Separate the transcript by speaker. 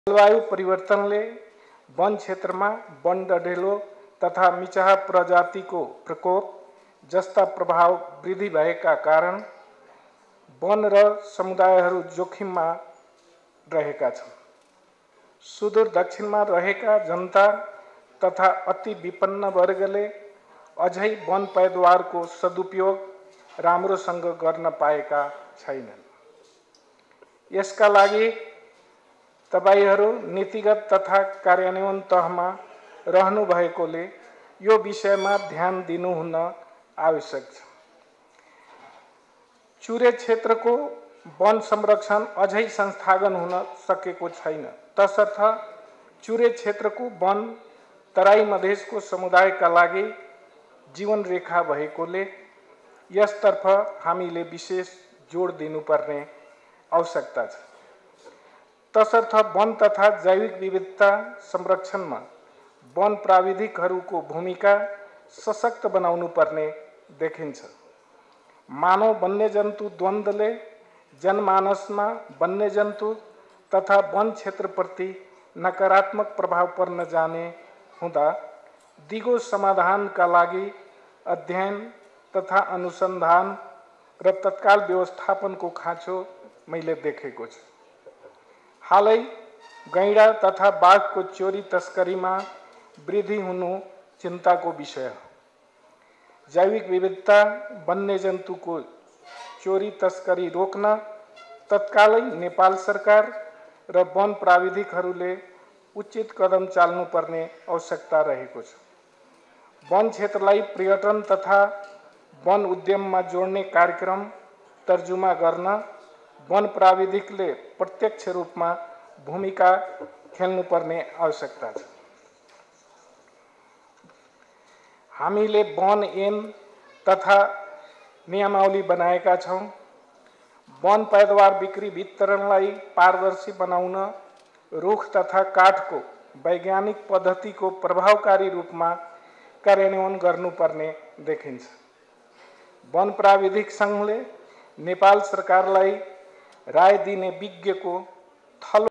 Speaker 1: जलवायु परिवर्तनले वन क्षेत्रमा वन डढेलो तथा मिचाहा प्रजातिको प्रकोप जस्ता प्रभाव वृद्धि भएका कारण वन र समुदायहरू जोखिममा रहेका छन्। सुदूर दक्षिणमा रहेका जनता तथा अति विपन्न वर्गले अझै वन पैदावारको सदुपयोग राम्रोसँग गर्न पाएका छैनन्। यसका लागि तपाईहरू नीतिगत तथा कार्यान्वयन तहमा रहनु भएकोले यो विषयमा ध्यान दिनु हुन आवश्यक छ। चुरे क्षेत्रको वन संरक्षण अझै संस्थागत हुन सकेको छैन। तसर्थ चुरे क्षेत्रको वन तराई मधेसको समुदायका लागि जीवन रेखा भएकोले यसतर्फ हामीले विशेष जोड दिनुपर्ने आवश्यकता छ। तसर्थ वन तथा जैविक विविधता संरक्षणमा वन प्राविधिकहरूको भूमिका सशक्त बनाउनु पर्ने देखिन्छ। मानव वन्यजन्तु द्वन्द्वले जनमानसमा वन्यजन्तु तथा वन क्षेत्रप्रति नकारात्मक प्रभाव पर्न जाने हुँदा दिगो समाधानका लागि अध्ययन तथा अनुसन्धान र तत्काल व्यवस्थापनको खाँचो मैले देखेको छु। हालै गैंडा तथा बाघको चोरी तस्करीमा वृद्धि हुनु चिन्ताको विषय हो। जैविक विविधता वन्यजन्तुको चोरी तस्करी रोक्न तत्कालै नेपाल सरकार र वन प्राविधिकहरूले उचित कदम चाल्नुपर्ने आवश्यकता रहेको छ। वन क्षेत्रलाई पर्यटन तथा वन उद्यममा जोड्ने कार्यक्रम तर्जुमा गर्न वन प्राविधिकले प्रत्यक्ष रूपमा भूमिका खेल्नुपर्ने आवश्यकता छ। हामीले वन ऐन तथा नियमावली बनाएका छौँ। वन पैदावार बिक्री वितरणलाई पारदर्शी बनाउन रुख तथा काठको वैज्ञानिक पद्धतिको प्रभावकारी रूपमा कार्यान्वयन गर्नुपर्ने देखिन्छ। वन प्राविधिक सङ्घले नेपाल सरकारलाई राय दिने विज्ञको थलो